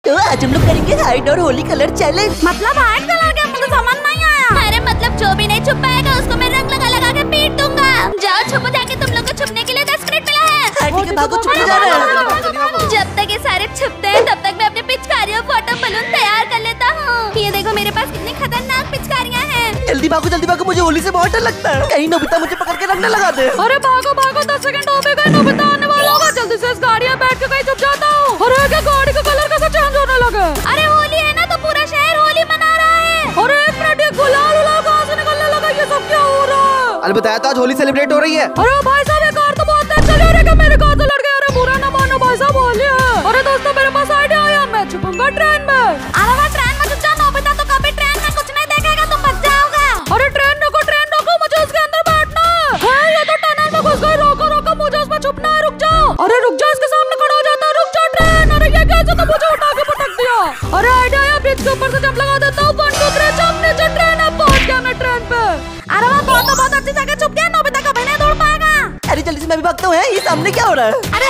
तो आज हम लोग करेंगे हाइड और होली कलर चैलेंज। मतलब हाइड कलर के मुझे समझ नहीं आया। अरे मतलब जो भी नहीं छुप पाएगा उसको मैं रंग लगा के पीट दूंगा। जाओ छुपो जाके, तुम लोग को छुपने के लिए 10 मिनट मिला है। ठीक है, भागो, छुपने जा रहे हैं। जब तक ये सारे छुपते हैं तब तक मैं अपने पिचकारियों वाटर बलून तैयार कर लेता हूँ। ये देखो मेरे पास कितनी खतरनाक पिचकारियाँ हैं। जल्दी भागो, मुझे होली से बहुत डर लगता है। कहीं नोबिता मुझे पकड़ के रंग न लगा दे। अरे भागो 10 सेकंड हो गए, नोबिता आने वाला होगा। जल्दी से इस गाड़ी में बैठ के कहीं छुप जाता हूँ। अरे क्या गाड़ी का कलर कैसे चेंज होने लगा? अरे होली है ना, तो पूरा शहर होली मना रहा है। अरे एक मिनट, ये गुलाल कहाँ से निकलने लगा? ये सब क्या हो रहा है? अरे बताया तो आज होली सेलिब्रेट हो रही है। अरे भाई साहब, ये कार तो बहुत तेज चल रही है। मेरे कार से लड़ गया। अरे बुरा ना मानो भाई साहब, होली है। अरे दोस्तों, मेरे पास आइडिया आया, मैं छुपूंगा ट्रेन में। अरे वह ट्रेन में छुप जाओ नोबिता, तो कभी ट्रेन में कुछ नहीं देखेगा, तुम बच जाओगे। अरे ट्रेन रोको, मुझे उसके अंदर बैठना है। ये तो टनल में घुस गई। रोको, मुझे उसमें छुपना है। रुक जाओ। अरे रुक जाओ, इसके सामने खड़ा हो जाता है। रुक जाओ ट्रेन। अरे ये कैसे? तो मुझे उठा के पटक दिया। अरे आइडिया आया, ब्रिज के ऊपर से जंप लगा देता हूँ। 1 2 3 जंप। नीचे ट्रेन है, पहुंच गया मैं ट्रेन पे। अरे वह बहुत अच्छी जगह छुप गया, नोबिता कभी नहीं दौड़ पाएगा। अरे जल्दी से मैं भी भागता हूँ। ये सामने क्या हो रहा है? अरे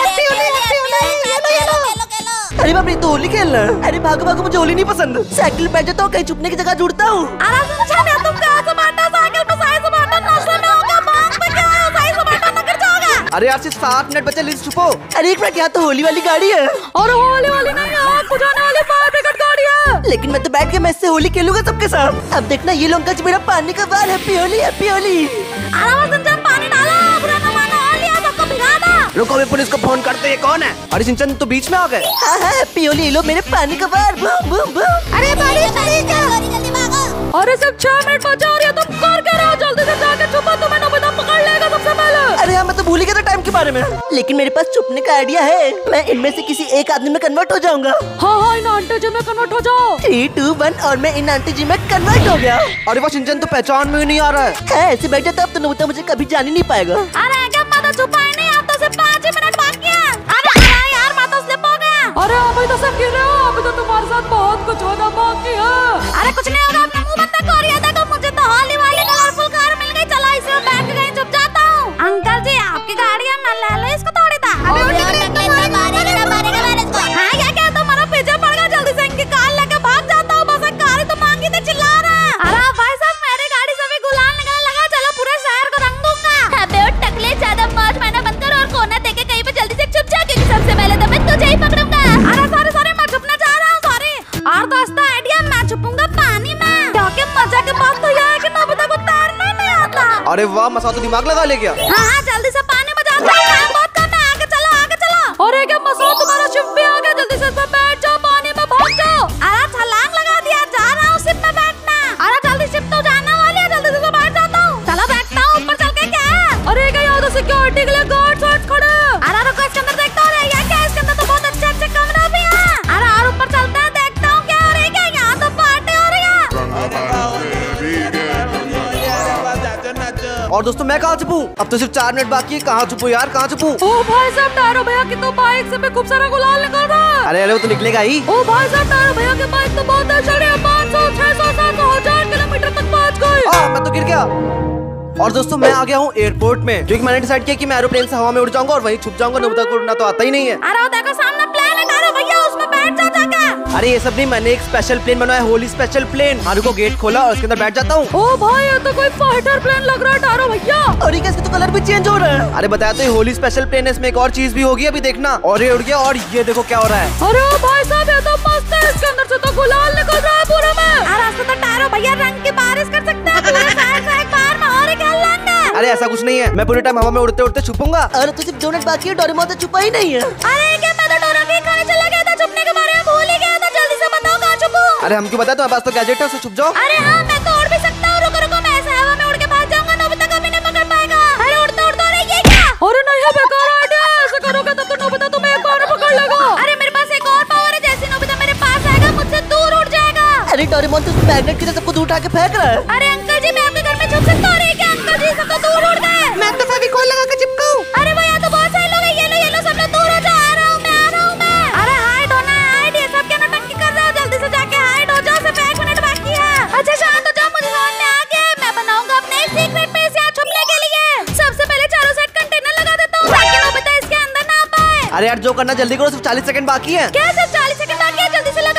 अरे बाप रे, तो होली खेलना। अरे भागो, मुझे होली नहीं पसंद। साइकिल बैठ जाता हूँ, कहीं छुपने की जगह ढूंढता हूँ। तुम कहाँ से बैठा? साइकिल पे साइड से बैठा, नशे में होगा, भाग पे क्या है? साइड से बैठा ना गिर जाओगे। अरे यार, सिर्फ 7 मिनट बचे, प्लीज छुपो। अरे एक मिनट, यहाँ तो होली वाली गाड़ी है। और होली वाली नहीं है, आग बुझाने वाली फायर ब्रिगेड गाड़ी है। लेकिन मैं तो बैठ के मैं इससे होली खेलूंगा सबके साथ। अब देखना ये लोग का मेरा पानी का बार। Happy Holi, happy Holi. पानी डालो, बुरा ना मानो, होली है, सबको भिगा दो। रुको, अभी पुलिस को फोन करते हैं। कौन है? अरे सिंचन तो बीच में आ गए। हाँ, हैप्पी होली। ये लो मेरे पानी का बार। Boom boom boom. अरे जल्दी भागो। अरे सिर्फ 6 मिनट बचा रही है, तुम कर क्या रहे हो? जल्दी से जाके छुपो, तुम्हें नोबिता पकड़ लेगा सबसे पहले। अरे हाँ, मैं तो भूल ही गया था टाइम के बारे में। लेकिन मेरे पास छुपने का आइडिया है। मैं इनमें से किसी एक आदमी में कन्वर्ट हो जाऊंगा। हाँ, इन आंटी जी में कन्वर्ट हो जाओ। 3 2 1 और मैं इन आंटी जी में कन्वर्ट हो गया। अरे वो सिंचन तो पहचान में ही नहीं आ रहा है। ऐसे बैठे तब तो नोबिता मुझे कभी जान ही नहीं पाएगा। अरे क्या छुपाई नहीं, आप तो सिर्फ 5 ही मिनट बाकी है। अरे यार, मैं तो स्लिप हो गया। अरे अभी तो सब गिर रहे हो। अभी तो तुम्हारे साथ बहुत कुछ होना बाकी है। अरे कुछ नहीं होगा, अपना मुंह बंद कर। ये देखो, मुझे तो होली वाली कलरफुल कार मिल गई। चलो इसे बैठ के कहीं छुप जाता हूँ। अंकल जी, आपकी गाड़ी है, मैं ले लो इसको थोड़ी था। हाँ, क्या क्या तुम्हारा पीछे पड़ गया? जल्दी से इनकी कार लेके भाग जाता हूँ। बस एक कार ही तो मांगी थी, चिल्ला रहा है। अरे भाई साहब, मेरी गाड़ी से भी गुलाल निकलने लगा। चलो पूरे शहर को रंग दूंगा। अबे ओ टकले, ज्यादा मौज मारना बंद करो और कोना देके कहीं पे जल्दी से छुप जा, क्योंकि सबसे पहले तो मैं तुझे ही पकड़ूंगा। अरे सॉरी, मैं छुपना चाह रहा हूँ, सॉरी। और दोस्तों, आइडिया, मैं छुपूंगा पानी में। क्योंकि मजा के बात तो यह है कि नोबिता को तैरना नहीं आता। अरे वाह, मसा तो दिमाग लगा ले गया। हाँ, जल्दी से पानी में जाओ, टाइम बहुत कम है। आगे चलो। और क्या मसला, तुम्हारा शिप भी आ गया। जल्दी से इसमें बैठ जाओ, पानी में भाग जाओ। अरे छलांग लगा दिया, जा रहा हूँ शिप में बैठना। अरे जल्दी, शिप तो जाने वाली है, जल्दी से बैठ जाता हूँ। चलो बैठता हूँ, ऊपर चल के। क्या? अरे क्या याद है, सिक्योरिटी के लिए गार्ड खड़े। अरे रुको, इसके अंदर देखता हूँ। ये क्या? इसके अंदर तो बहुत अच्छे कमरे भी हैं। अरे और ऊपर चलता है, देखता हूँ क्या हो रही है। क्या यहाँ तो पार्टी हो रही है। और दोस्तों, मैं कहाँ छुपूं? अब तो सिर्फ 4 मिनट बाकी है। कहाँ छुपूं यार, कहाँ छुपूं? ओ भाई साहब, टायरो भैया की तो बाइक से भी खूब सारा गुलाल निकल रहा है। अरे वो तो निकलेगा ही। ओ भाई साहब, टायरो भैया की बाइक तो बहुत तेज चल रही है। 500 600 700 1000 किलोमीटर तक पहुंच गई। मैं तो गिर गया। और दोस्तों, मैं आ गया हूँ एयरपोर्ट में, क्योंकि मैंने डिसाइड किया कि मैं एरोप्लेन से हवा में उड़ जाऊंगा और वहीं छुप जाऊंगा। नोबिता को उड़ना तो आता ही नहीं है। अरे वो देखो, सामने प्लेन है, टायरो भैया, उसमें बैठ जाओ जाके। अरे ये सब नहीं, मैंने एक स्पेशल प्लेन बनाया, होली स्पेशल प्लेन। हारू को गेट खोला और उसके अंदर बैठ जाता हूँ। ओ भाई, ये तो कोई फाइटर प्लेन लग रहा है टायरो भैया। और ये इसका तो कलर भी चेंज हो रहा है। अरे बताया तो, ये होली स्पेशल प्लेन है। इसमें एक और चीज भी होगी, अभी देखना। और ये उड़ गया, और ये देखो क्या हो रहा है। अरे भाई साहब, ये तो मस्त है। इसके अंदर से तो गुलाल निकल रहा है पूरे में। अरे तो टायरो भैया रंग की बारिश कर सकते हैं पूरे शहर से एक बार में। और क्या लंगा? अरे ऐसा कुछ नहीं है, मैं पूरे टाइम हवा में उड़ते उड़ते छुपूंगा। अरे तो सिर्फ 2 मिनट बाकी है, डोरेमोन तो छुपा ही नहीं है। अरे क्या, मैं तो डोरा के खाने चला गया था, छुपने के बारे में भूल ही गया था। जल्दी से बताओ कहाँ छुपूं? अरे हम क्यों बताए, तुम्हारे पास तो गैजेट है, उससे छुप जाओ। अरे हाँ, मैं तो उड़ भी सकता हूँ। रुको, मैं ऐसे हवा में उड़ के भाग जाऊंगा, नोबिता कभी नहीं पकड़ पाएगा। अरे उड़ता अरे ये क्या? अरे नहीं है, बेकार आइडिया। ऐसे करोगे तब तो नोबिता तुम्हें एक बार में पकड़ लेगा। अरे मेरे पास एक और पावर है, जैसे नोबिता मेरे पास आएगा, मुझसे दूर उड़ जाएगा। अरे डोरेमोन तो मैग्नेट की तरह सबको दूर उठा के फेंक रहा है। अरे अंकल जी, मैं आपके घर में छुप सकता हूँ? अरे क्या अंकल जी, सबको दूर उड़ गए। मैं तो फेविकोल लगा के चिपकाऊं। अरे वो यहाँ तो बहुत सारे लोग हैं। ये लो, सब लोग दूर हो जाओ। आ रहा हूँ मैं। अरे हाइड होना है, हाइड। ये सब क्या नटंकी कर रहे हो? जल्दी से जाके हाइड हो जाओ, सिर्फ 1 मिनट बाकी है। अच्छा शांत हो जाओ, मुझे समझ में आ गया। मैं बनाऊंगा अपने एक सीक्रेट बेस यहाँ छुपने के लिए। सबसे पहले चारों साइड कंटेनर लगा देता हूँ, ताकि नोबिता इसके अंदर ना पाए। अरे यार, जो करना जल्दी करो, सिर्फ 40 सेकंड बाकी है। क्या सिर्फ 40 सेकंड बाकी है? जल्दी से लगा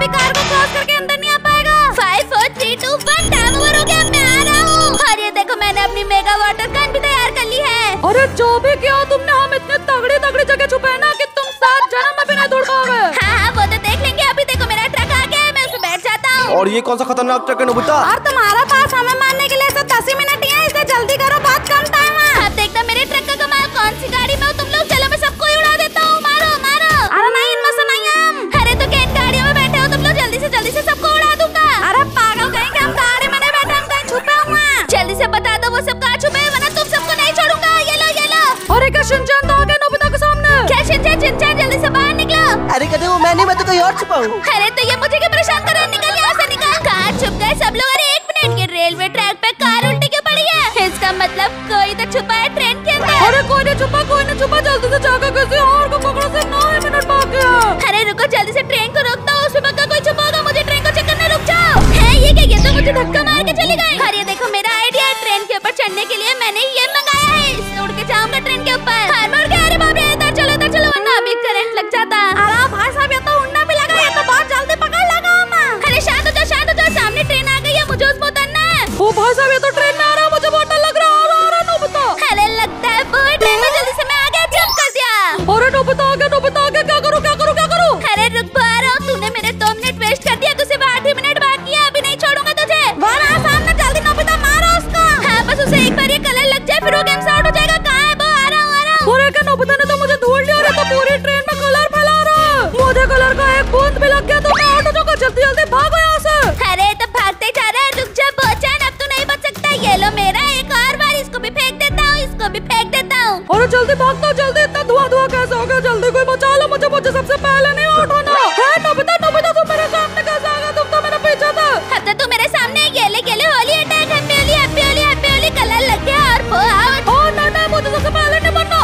कभी कार को क्रॉस करके अंदर नहीं आ पाएगा। 5 4 3 2 1 टाइम ओवर हो गया, मैं आ रहा हूँ। और ये देखो मैंने अपनी मेगा वाटर गन भी तैयार कर ली है। अरे जो भी किया तुमने, हम इतने तगड़ी तगड़ी जगह छुपे ना कि तुम 7 जन्म में भी नहीं ढूंढ पाओगे। हाँ वो तो देख लेंगे। अभी देखो मेरा ट्रक आ गया है, मैं उसमें बैठ जाता हूँ। और ये कौन सा खतरनाक ट्रक है नोबिता? और तुम्हारा पास हमें मारने के लिए सिर्फ 10 ही मिनट ही है, इसलिए जल्दी करो, बहुत कम टाइम है। अब देखना मेरे ट्रक का कमाल। कौन सी गाड़ी में हो तुम लोग? चलो मैं सबको ही उड़ा देता हूँ, मारो मारो। अरे नहीं, इनमें से नहीं हम। अरे तो क्या इन गाड़ियों में बैठे हो तुम लोग? जल्दी से सबको उड़ा दूंगा। अरे पागल कहीं के, हम गाड़ी में नहीं बैठे, हम कहीं छुपे हुए हैं। जल्दी से बता दो वो सब कहाँ छुपे हैं, वरना तुम सबको नहीं छोड़ूंगा। ये लो ये लो। अरे क्या शिनचैन तो आ गया नोबिता के सामने? क्या शिनचैन जल्दी से बाहर निकलो। अरे कहते वो मैं नहीं, मैं तो कहीं और छुपा हूँ। अरे तो ये मुझे क्या परेशान कर रहे हैं? निकल यहाँ से, निकल। कहाँ छुप गए सब लोग? अरे एक मिनट, ये रेलवे ट्रैक पे कार उल्टी क्यों पड़ी है? इसका मतलब कोई तो छुपा है ट्रेन के अंदर। अरे कोई नहीं छुपा, कोई नहीं छुपा, जल्दी से जाकर किसी और को पकड़ो, सिर्फ 9 मिनट बाकी है। अरे रुको, जल्दी से ट्रेन को रोकता हूँ, उसमें पक्का कोई छुपा होगा। मुझे ट्रेन को चेक करने, रुक जाओ। है ये क्या? ये तो मुझे धक्का मार के चली गई। अरे देखो मेरा आइडिया है, ट्रेन के ऊपर चढ़ने के लिए मैंने ये मंगाया है। इसमें उड़ के जाऊंगा ट्रेन के ऊपर। अरे बाप रे, इधर चलो वरना अभी करंट लग जाता। अरे भाई साहब, ये तो उड़ना भी लगा, ये तो बहुत जल्दी पकड़ लगा मैं। अरे शांत हो जाओ, सामने ट्रेन आ गई है, मुझे उसमें उतरना है। ओ भाई साहब, ये तो ट्रेन में आ रहा है, मुझे बहुत डर लग रहा है। आ रहा नोबिता। अरे लगता है वो ट्रेन में, जल्दी से मैं आ गया, जंप कर दिया। अरे नोबिता आ गया, क्या करूँ? अरे रुक, बाहर आओ। तूने मेरे 2 मिनट वेस्ट कर दिया, तुझसे 8 ही मिनट बाकी है, अभी नहीं छोड़ूंगा तुझे। वहाँ सामने, जल्दी नोबिता मारो उसको। हाँ बस उसे एक बार ये कलर लग जाए, फिर वो गेम से आउट हो जाएगा। कहाँ है वो? आ रहा हूँ। अरे क्या नोबिता ने तो मुझे ढूंढ लिया। अरे तो पूरी ट्रेन में कलर फैला रहा है, मुझे कलर का एक बूंद भी लग गया तो मैं आउट हो जाऊंगा। जल्दी भागो यहाँ से। अरे तो भागते जा रहा है, रुक जा बोचन, अब तू नहीं बच सकता। ये लो मेरा एक और बार, इसको भी फेंक देता हूँ, इसको भी फेंक देता हूँ। अरे जल्दी भागता, जल्दी, इतना धुआं कैसे हो गया? जल्दी कोई बचा लो मुझे सबसे पहले नहीं आउट होना है। नोबिता तुम मेरे सामने कैसे आ गया? तुम तो मेरे पीछे था। अब तो तू मेरे सामने गेले Holi attack, happy Holi colour लग गया और वो आउट। ओ नहीं, मुझे सबसे पहले नहीं बनना।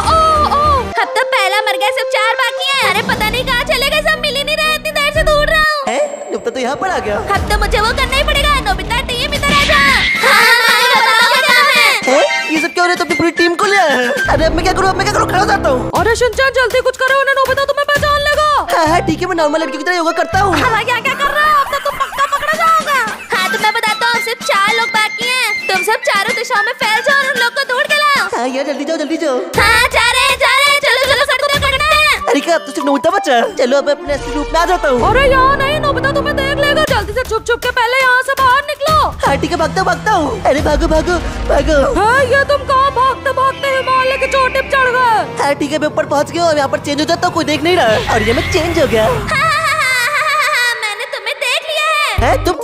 अब तो पहला मर गया, सिर्फ 4 बाकी हैं। अरे पता नहीं कहाँ चले गए, सब मिल ही नहीं रहे, इतनी देर से ढूंढ रहा हूँ। नोबिता तो यहाँ पर आ गया। अब तो मुझे वो करना ही पड़ेगा। नोबिता टीम इधर आ जा। हाँ, बताओ क्या है? ये सब क्या हो रहा है? तो अपनी पूरी टीम को लिया है। अरे अब मैं क्या करूँ? खड़ा हो जाता हूँ। अरे शिनचैन जल्दी कुछ करो, उन्हें नोबिता तुम्हें पहचान लेगा। हाँ ठीक है, मैं नॉर्मल लड़की की तरह योगा करता हूँ। क्या कर रहे हो? अब तो तुम पक्का पकड़ा जाओगे। हाँ तो मैं बताता हूँ, सिर्फ 4 लोग बाकी हैं। तुम सब चारों दिशाओं में फैल जाओ और उन लोग को ढूंढ के लाओ। हाँ यार जल्दी जाओ। हाँ जा रहे हैं, चलो सबको पकड़ना है। अरे क्या अब तो सिर्फ नोबिता बचा। चलो अब अपने असली रूप में आ जाता हूँ। अरे यहाँ नहीं, नोबिता तुम्हें देख लेगा। जल्दी से छुप के पहले यहाँ से बाहर निकलो। हाँ ठीक है, भागता हूँ। अरे भागो। हाँ ये तुम कहाँ भागते हिमालय की चोटी पे चढ़ गए। हाँ ठीक है, मैं ऊपर पहुँच गया और यहाँ पर चेंज हो जाता हूँ, कोई देख नहीं रहा। और ये मैं चेंज हो गया। मैंने तुम्हें देख लिया है। तुम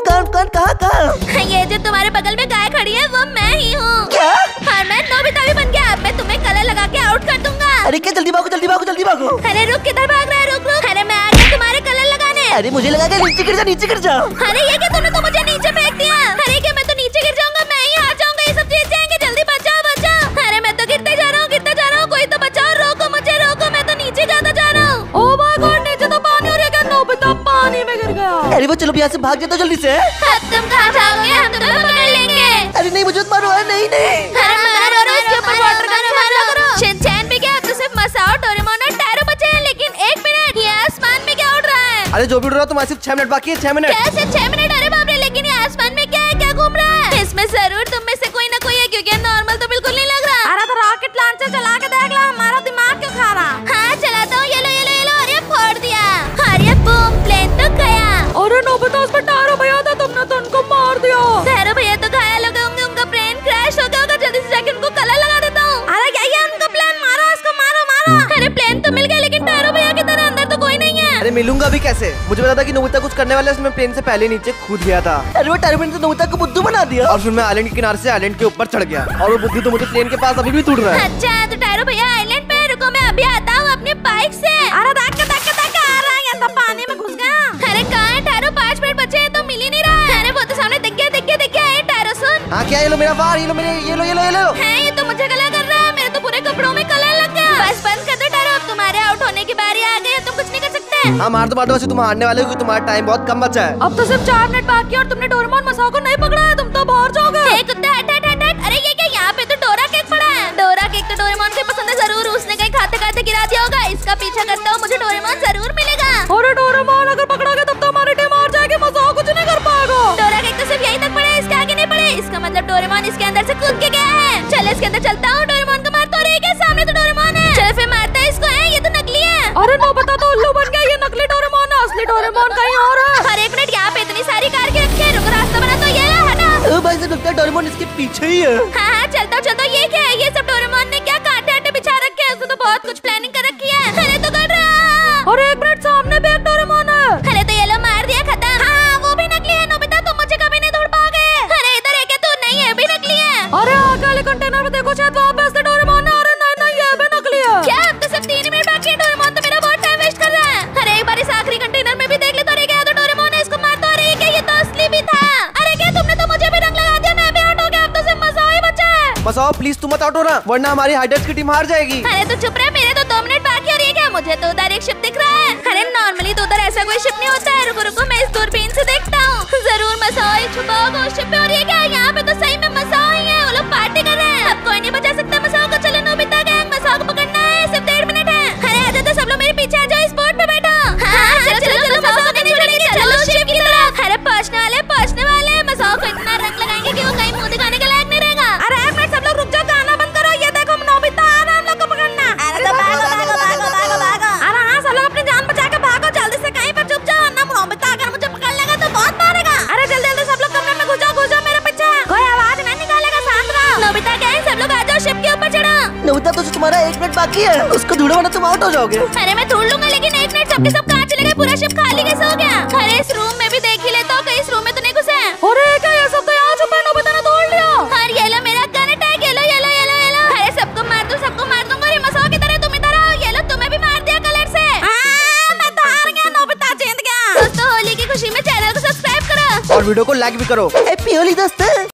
कहाँ? ये जो तुम्हारे बगल में गाय खड़ी है वो मैं ही हूँ। क्या? हाँ मैं नोबिता भी बन गया। अब मैं तुम्हें कलर लगा के आउट कर दूंगा। अरे क्या, जल्दी भागो। अरे रुक, किधर भाग रहा है? रुक। अरे मैं आ गया तुम्हारे कलर लगाने। अरे मुझे लगा कि नीचे गिर जा। अरे ये क्या, तूने तो मुझे नीचे फेंक दिया। अरे क्या, मैं तो नीचे गिर जाऊंगा, मैं ही हार जाऊंगा, ये सब जीत जाएंगे। जल्दी बचाओ। अरे मैं तो गिरते जा रहा हूँ, कोई तो बचाओ। रोको मुझे, मैं तो नीचे जाता जा रहा हूँ। ओ माय गॉड, नीचे तो पानी। और ये क्या, नोबिता पानी में गिर गया। अरे वो चलो यहाँ से भाग जाता जल्दी से। अब तुम कहाँ जाओगे? हम तुम्हें पकड़ लेंगे। अरे नहीं, मुझे मारो। नहीं। अरे मारो, इसके ऊपर वाटर गन मारो। शिनचैन भी गया, अब तो सिर्फ मसाओ, डोरेमोन और टैरो बचे हैं। लेकिन 1 मिनट, ये आसमान में क्या उड़ रहा है? अरे जो भी उड़ रहा है, तुम्हारे सिर्फ 6 मिनट बाकी है। 6 मिनट। क्या सिर्फ 6 मिनट? अरे बाप रे, लेकिन ये आसमान में क्या है, क्या घूम रहा है? इसमें जरूर तुम में से कोई ना कोई है, क्योंकि नॉर्मल तो बिल्कुल नहीं लग रहा। अरे तो रॉकेट लॉन्चर चला के देख लो, हमारा दिमाग क्यों खा रहा? हाँ चलाता हूँ, ये लो। और ये फोड़ दिया। और ये बूम, प्लेन तो गया। अरे नोबिता, उस पर टैरो भैया था, तुमने तो उनको मार दिया। टैरो भैया तो घायल हो गए होंगे, उनका ब्रेन क्रैश हो गया होगा। जल्दी से जाके उनको कलर लगा देता हूँ। अरे क्या ये उनका प्लेन? मारो इसको, मारो। अरे प्लेन तो मिल गया, लेकिन टैरो भैया की तरह अंदर तो कोई नहीं है। अरे मिलूंगा भी कैसे? मुझे पता था कि नोबिता कुछ करने वाला है, उसमें प्लेन से पहले नीचे कूद गया था। अरे वो टैरो ने तो नोबिता को बुद्धू बना दिया और फिर मैं आइलैंड के किनारे से आइलैंड के ऊपर चढ़ गया और वो बुद्धू तो मुझे प्लेन के पास अभी भी तोड़ रहा है। अच्छा तो टैरो भैया आइलैंड पे, रुको मैं अभी आता हूँ अपनी बाइक से। अरे धक्का आ रहा है, ये तो पानी में घुस गया। अरे कहाँ है टैरो? 5 मिनट बचे हैं तो मिल ही नहीं रहा है। अरे वो तो सामने दिख गया। टैरो सुन। हाँ क्या? ये लो मेरा बार, ये लो। है ये तो मुझे कलर कर रहा है, मेरे तो पूरे कपड़ों में कलर लग गया। बस बंद कर दो टैरो, अब तुम्हारे आउट होने की बारी आ गई है, तुम कुछ नहीं कर सकते। हाँ मार दो वैसे तुम हारने वाले हो, क्योंकि तुम्हारा टाइम बहुत कम बचा है। अब तो सिर्फ 4 मिनट बाकी है और तुमने डोरेमोन मसाओ को नहीं पकड़ा है, तुम तो बाहर जाओगे। हे कुत्ते, हट। अरे ये क्या, यहाँ पे तो डोरा केक पड़ा है। डोरा केक तो डोरेमोन को पसंद है जरूर, उसने कहीं खाते गिरा दिया होगा। इसका पीछा करता हूँ, मुझे डोरेमोन जरूर मिलेगा। अरे डोरेमोन अगर पकड़ा गया तब तो हमारी टीम हार मुझे लगता है डोरेमोन इसके पीछे ही है। हाँ चलता चलता ये क्या है? ये सब डोरेमोन ने क्या कांटे आटे बिछा रखे हैं? उसने तो बहुत कुछ प्लानिंग कर रखी है। अरे तो कर रहा। और एक मिनट, सामने भी एक डोरेमोन है। अरे तो ये लो मार दिया खत्म। हाँ वो भी नकली है नोबिता, तुम मुझे कभी नहीं ढूंढ पाओगे। अरे इधर है क्या? तू नहीं है, भी नकली है। अरे आगे वाले कंटेनर में देखो, शायद वहाँ पे असली डोरेमोन है। अरे नहीं, ये भी नकली है। क्या अब तो सब 3 मिनट बाकी है? डोरेमोन तो मेरा बहुत टाइम वेस्ट कर रहा है। अरे एक बार इस आखिरी कंटेनर में भी देख ले तो। अरे क्या तो डोरेमोन है, इसको मार दो। अरे क्या ये तो असली भी था? अरे क्या तुमने तो मुझे भी रंग लगा दिया, मैं भी आउट हो गया। अब तो सिर्फ मसाओ ही बचा है। मसाओ प्लीज तुम मत आउट होना, वरना हमारी हाइडर्स की टीम हार जाएगी। अरे तो चुप रहे, मेरे तो 2 मिनट बाकी। और ये क्या? मुझे तो उधर एक शिप दिख रहा है। अरे नॉर्मली तो उधर ऐसा कोई शिप नहीं होता है। रुको रुको, मैं इस दूरबीन से देखता हूँ। जरूर मसाओ ही छुपा होगा उस शिप पे। और ये क्या? यहाँ पे तो सही में मसाओ ही है। वो लोग पार्टी कर रहे हैं। अब कोई नहीं बचा सकता मसाओ को। चलो नोबिता गैंग, मसाओ को पकड़ना है। सिर्फ 1.5 मिनट है। अरे आजा तो सब लोग मेरे पीछे आ जाओ, इस बोट पे बैठो। हाँ चलो चलो, मसाओ को नहीं छोड़ेंगे। चलो शिप की तरफ। अरे पहुंचने वाले मसाओ को इतना रंग लगाएंगे कि वो कहीं मुंह दिखाने के लायक नहीं रहेगा। अरे एक मिनट, सब लोग रुक जाओ, गाना बंद करो। ये देखो नोबिता आ रहा है, हम लोग को पकड़ना। अरे तो भागो भागो भागो भागो भागो। अरे हाँ, सब लोग अपनी जान बचा के भागो जल्दी से कहीं पर। चुप जाओ ना, नोबिता अगर मुझे पकड़ लेगा तो बहुत मारेगा। अरे जल्दी जल्दी सब लोग कमरे में घुस जाओ मेरे पीछे। कोई आवाज नहीं निकालेगा, शांत रहो। नोबिता गैंग सब लोग आ जाओ, शिप के ऊपर चढ़ो। नोबिता तो तुम्हारा 1 मिनट बाकी है, उसको ढूंढो वरना तुम आउट हो जाओगे। अरे मैं ढूंढ लूंगा, लेकिन 1 मिनट सबके सब कहाँ चले गए? पूरा शिप खाली कैसे हो गया? अरे इस रूम में भी देख ही लेता हूँ, कहीं इस रूम में तो नहीं घुसे हैं। अरे क्या ये सब तो यहाँ छुपे? नोबिता ने तोड़ लिया। और ये लो मेरा गन अटैक। ये लो ये लो ये लो ये लो। अरे सबको मार दूंगा। अरे मसाओ की तरह तुम इधर आओ। ये लो तुम्हें भी मार दिया कलर से। मैं तो हार गया, नोबिता जीत गया। दोस्तों होली की खुशी में चैनल को सब्सक्राइब करो और वीडियो को लाइक भी करो। हैप्पी होली दोस्तों।